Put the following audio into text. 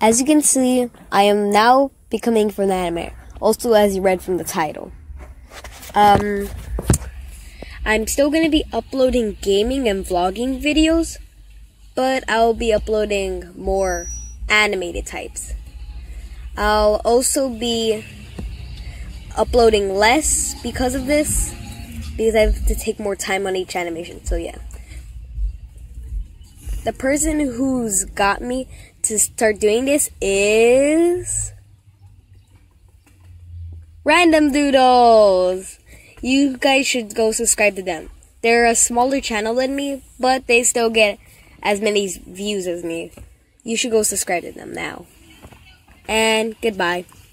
As you can see, I am now becoming from the animator. Also, as you read from the title. I'm still going to be uploading gaming and vlogging videos, but I'll be uploading more animated types. I'll also be uploading less because of this, because I have to take more time on each animation, so yeah. The person who's got me to start doing this is Random Doodles. You guys should go subscribe to them. They're a smaller channel than me, but they still get as many views as me. You should go subscribe to them now. And goodbye.